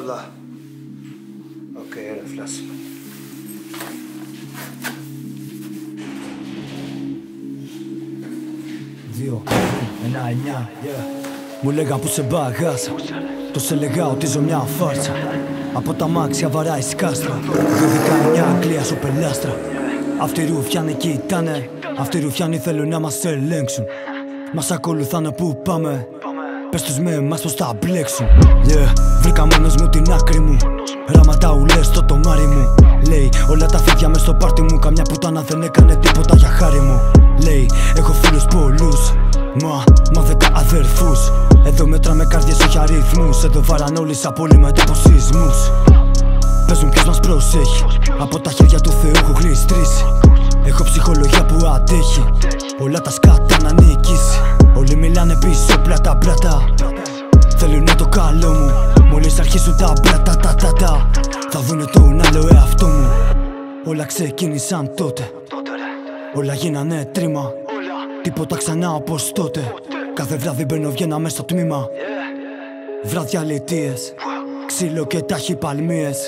όλα. Οκ, ρε φλάση. Δύο, ένα, εννιά, Μου λέγαν που σε μπαγάσα. Τους έλεγα ότι ζω μια φάρσα. Από τα μάξια βαράει σκάστρα. 2-19 Αγγλία σου πελάστρα. Αυτοί οι ρουφιάνοι κοιτάνε. Αυτοί οι ρουφιάνοι θέλουν να μας ελέγξουν. Μας ακολουθάνε που πάμε. Πες τους με εμάς πως θα μπλέξουν. Βρήκα μόνος μου την άκρη μου. Ράματα ουλές στο τομάρι μου. Λέει όλα τα φίδια μες στο πάρτι μου. Καμιά πουτάνα δεν έκανε τίποτα για χάρη μου. Λέει έχω φίλους πολλούς. Μα 10 αδερφούς. Εδώ μέτραμε καρδιές όχι αριθμούς. Εδώ βάραν όλοι σαν πόλη μετά από σεισμούς. Παίζουν ποιος μας προσέχει. Από τα χέρια του Θεού έχω γλιστρήσει. Έχω ψυχολογία που αντέχει. Όλα τα σκάτα να νικήσει. Όλοι μιλάνε πίσω πλάτα. Θέλουνε το καλό μου. Μόλις αρχίσουν τα μπλάτα. Θα δούνε τον άλλο εαυτό μου. Όλα ξεκίνησαν τότε. Όλα γίνανε τρίμα. Τίποτα ξανά όπως τότε. Κάθε βράδυ μπαίνω βγαίνω μέσα στο τμήμα. Βράδια λιτίες, ξύλο και ταχυπαλμίες.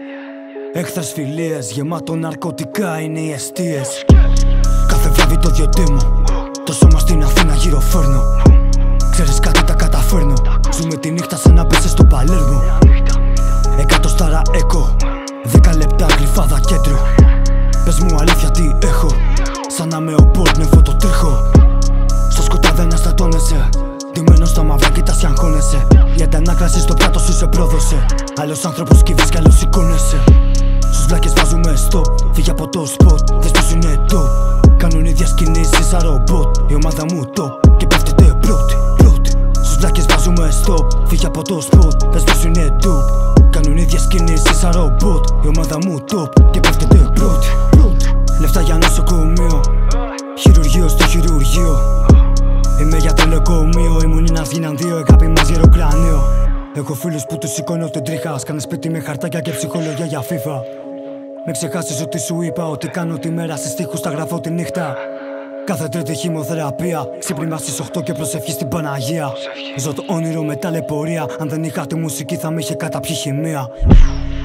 Έχθρες φιλίες, γεμάτο ναρκωτικά είναι οι εστίες. Κάθε βράδυ το διωτήμω. Το σώμα στην Αθήνα γύρω φέρνω. Ξέρεις κάτι τα καταφέρνω. Ζούμε τη νύχτα σαν να πέσες στο Παλέρμο. 100 στάρα έκο. 10 λεπτά γλυφάδα κέντρο. Πες μου αλήθεια τι έχω. Σαν να με ο πόρνευο το τρέχω. Στο σκοτάδι αναστατώνεσαι. Ντυμένος στα μαύρα κοιτάς κι αγχώνεσαι. Η αντανάκλαση στο πιάτο σου σε πρόδωσε. Άλλος άνθρωπος κυβείς κι άλλος σηκώνεσαι. Στους βλάκες βάζουμε stop. Φύγε από το spot, δες πως είναι top. Κάνουν ίδιες κινήσεις σαν ρομπότ. Η ομάδα μου top και πέφτεται πρώτη. Στους βλάκες βάζουμε stop. Φύγε από το spot, δες πως είναι top. Κάνουν ίδιες κινήσεις σαν ρομπότ. Η ομάδα μου top και πέφτεται πρώτη. Λεφτά για νοσοκομείο. Χειρουργείο στο χειρουργείο. Είμαι για το λεκομείο. Ήμουν ένας γίναν δύο. Αγάπη μας γεροκρανίο. Έχω φίλους που τους σηκώνω την τρίχα. Σκάνε σπίτι με χαρτάκια και ψυχολογία για FIFA. Μην ξεχάσεις ότι σου είπα ότι κάνω τη μέρα στις στίχους τα γράφω τη νύχτα. Κάθε τρίτη χημοθεραπεία. Ξύπνημα στις 8 και προσευχή στην Παναγία. Ζω το όνειρο με ταλαιπωρία. Αν δεν είχα τη μουσική θα με είχε καταπιεί χημεία.